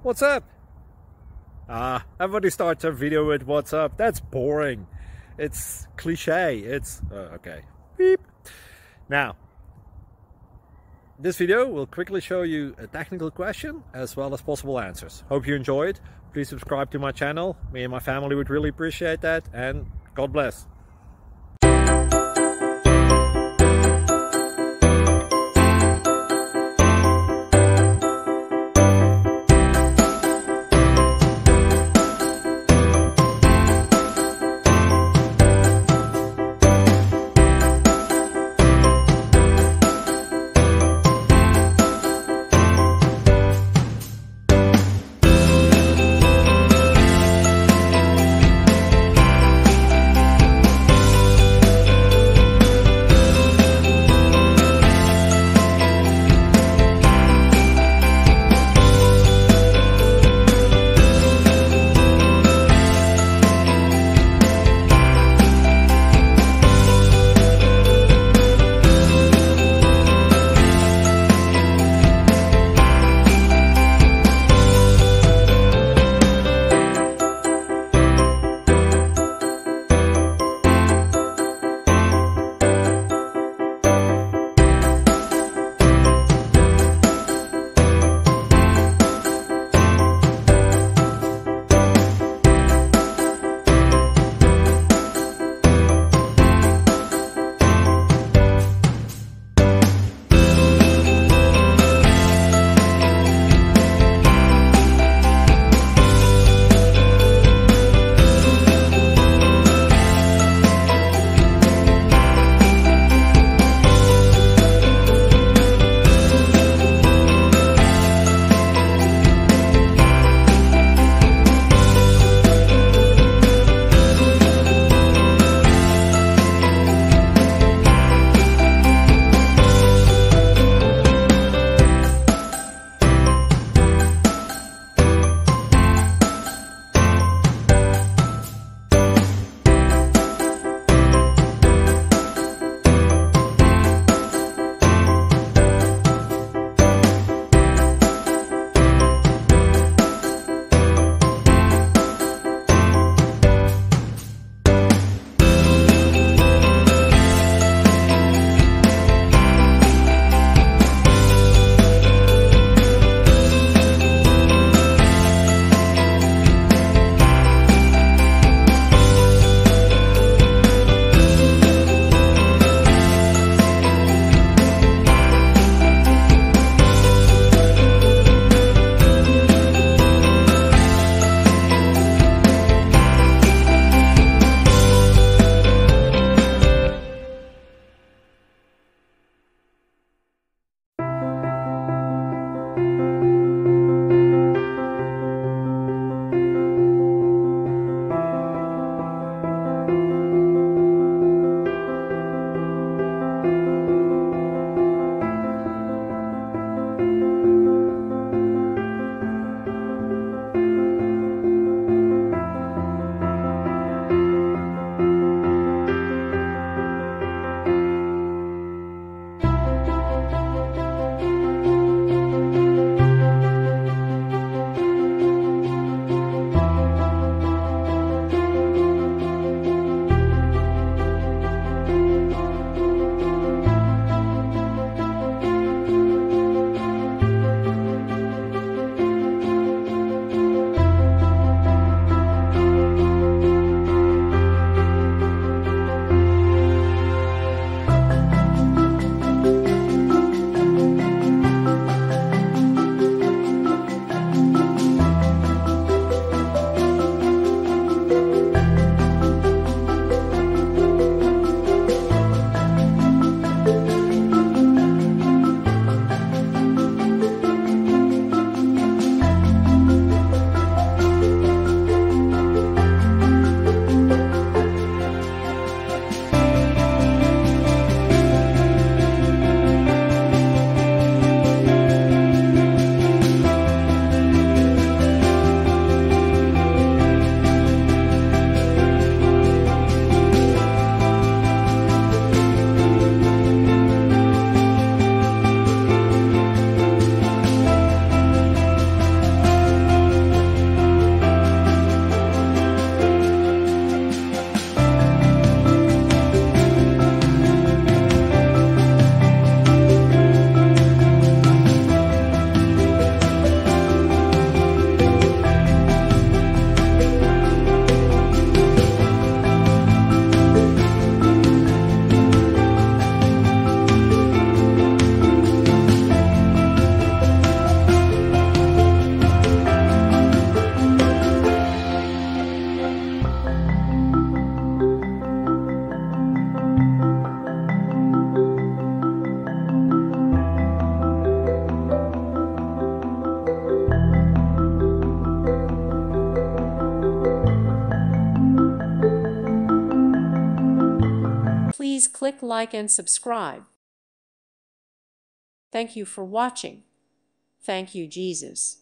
What's up? Everybody starts their video with what's up. That's boring. It's cliche. It's okay. Beep. Now, this video will quickly show you a technical question as well as possible answers. Hope you enjoy it. Please subscribe to my channel. Me and my family would really appreciate that, and God bless. Please click like and subscribe. Thank you for watching. Thank you, Jesus.